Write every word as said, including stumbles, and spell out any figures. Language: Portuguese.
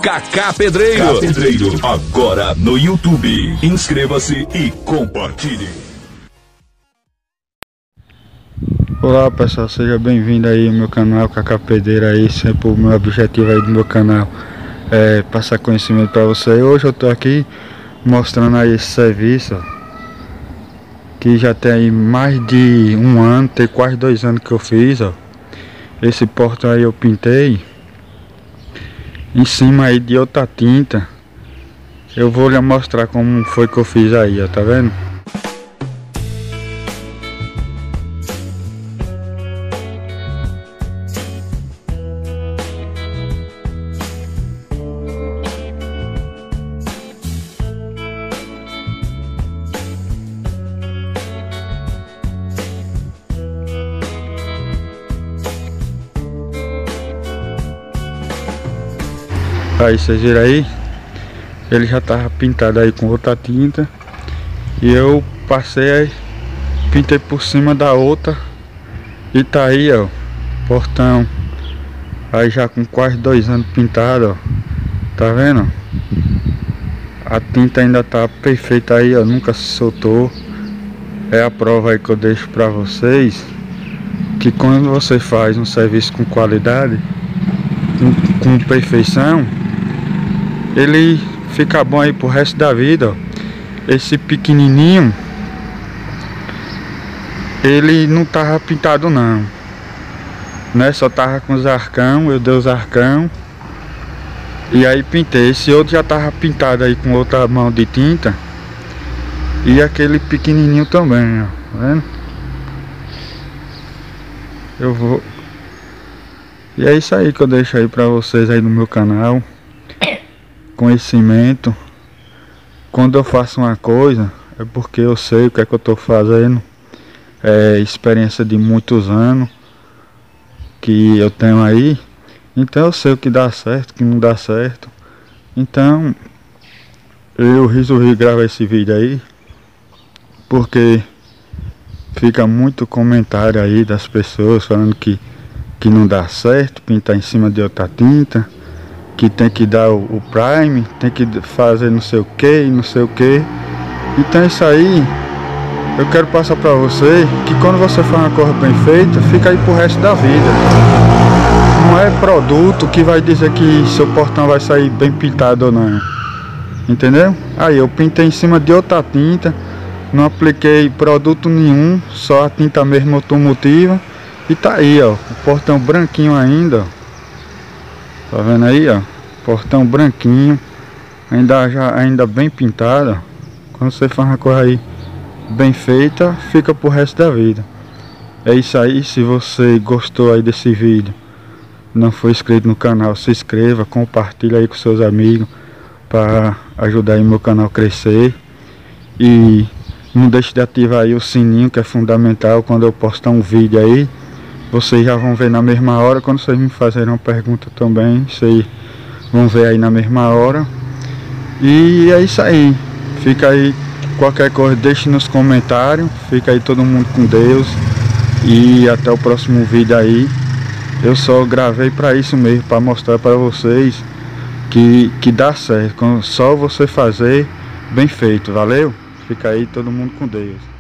Kaká Pedreiro. Kaká Pedreiro, agora no YouTube. Inscreva-se e compartilhe. Olá pessoal, seja bem-vindo aí ao meu canal Kaká Pedreiro aí. Sempre o meu objetivo aí do meu canal é passar conhecimento para você. Hoje eu tô aqui mostrando aí esse serviço, ó, que já tem aí mais de um ano, tem quase dois anos que eu fiz, ó. Esse portão aí eu pintei em cima aí de outra tinta. Eu vou lhe mostrar como foi que eu fiz aí, ó, tá vendo? Aí vocês viram aí, ele já tava pintado aí com outra tinta e eu passei aí, pintei por cima da outra e tá aí, ó, portão aí já com quase dois anos pintado, ó, tá vendo? A tinta ainda tá perfeita aí, ó, nunca se soltou. É a prova aí que eu deixo pra vocês que quando você faz um serviço com qualidade, com, com perfeição, ele fica bom aí pro resto da vida, ó. Esse pequenininho, ele não tava pintado não, né? Só tava com os arcão, eu dei os arcão e aí pintei. Esse outro já tava pintado aí com outra mão de tinta. E aquele pequenininho também, ó, tá vendo? Eu vou... E é isso aí que eu deixo aí pra vocês aí no meu canal. Conhecimento. Quando eu faço uma coisa é porque eu sei o que é que eu tô fazendo. É experiência de muitos anos que eu tenho aí. Então eu sei o que dá certo, o que não dá certo. Então eu resolvi gravar esse vídeo aí porque fica muito comentário aí das pessoas falando que, que não dá certo pintar em cima de outra tinta, que tem que dar o, o prime, tem que fazer não sei o que, não sei o que. Então isso aí eu quero passar pra você, que quando você faz uma coisa bem feita, fica aí pro resto da vida. Não é produto que vai dizer que seu portão vai sair bem pintado ou não, entendeu? Aí eu pintei em cima de outra tinta, não apliquei produto nenhum, só a tinta mesmo automotiva. E tá aí, ó, o portão branquinho ainda, ó. Tá vendo aí, ó? Portão branquinho, ainda, já, ainda bem pintado, ó. Quando você faz uma coisa aí bem feita, fica pro resto da vida. É isso aí. Se você gostou aí desse vídeo, não foi inscrito no canal, se inscreva, compartilha aí com seus amigos para ajudar aí meu canal a crescer. E não deixe de ativar aí o sininho, que é fundamental. Quando eu postar um vídeo aí, vocês já vão ver na mesma hora. Quando vocês me fazerem uma pergunta também, vocês vão ver aí na mesma hora. E é isso aí. Fica aí, qualquer coisa deixe nos comentários. Fica aí todo mundo com Deus. E até o próximo vídeo aí. Eu só gravei para isso mesmo, para mostrar para vocês que, que dá certo. Só você fazer bem feito. Valeu? Fica aí todo mundo com Deus.